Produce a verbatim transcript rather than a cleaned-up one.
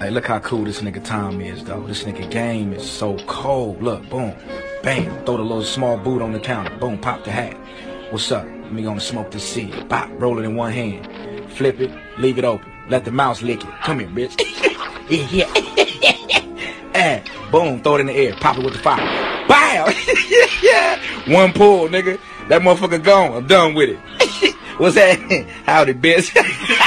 Hey, look how cool this nigga Tom is, though. This nigga game is so cold. Look, boom, bam, throw the little small boot on the counter. Boom, pop the hat. What's up? Let me gonna smoke this seed. Bop, roll it in one hand. Flip it, leave it open. Let the mouse lick it. Come here, bitch. Yeah. And boom, throw it in the air. Pop it with the fire. Bow! Yeah. One pull, nigga. That motherfucker gone. I'm done with it. What's that? Howdy, bitch.